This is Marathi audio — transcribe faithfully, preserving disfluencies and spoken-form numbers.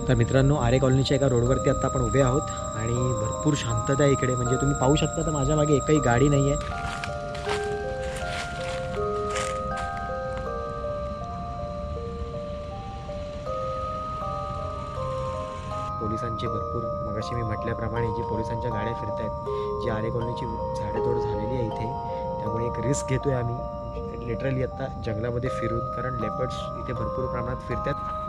तर मित्रांनो, आरे कॉलनीच्या एका रोडवरती आता आपण उभे आहोत आणि भरपूर शांतता आहे इकडे. म्हणजे तुम्ही पाहू शकता तर माझ्या मागे एकही गाडी नाही आहे. पोलिसांचे भरपूर, मगाशी मी म्हटल्याप्रमाणे जी पोलिसांच्या गाड्या फिरत आहेत, जी आरे कॉलनीची झाडेतोड झालेली आहे इथे, त्यामुळे एक रिस्क घेतोय आम्ही लिटरली आत्ता जंगलामध्ये फिरून, कारण लेपर्ड्स इथे भरपूर प्रमाणात फिरतात.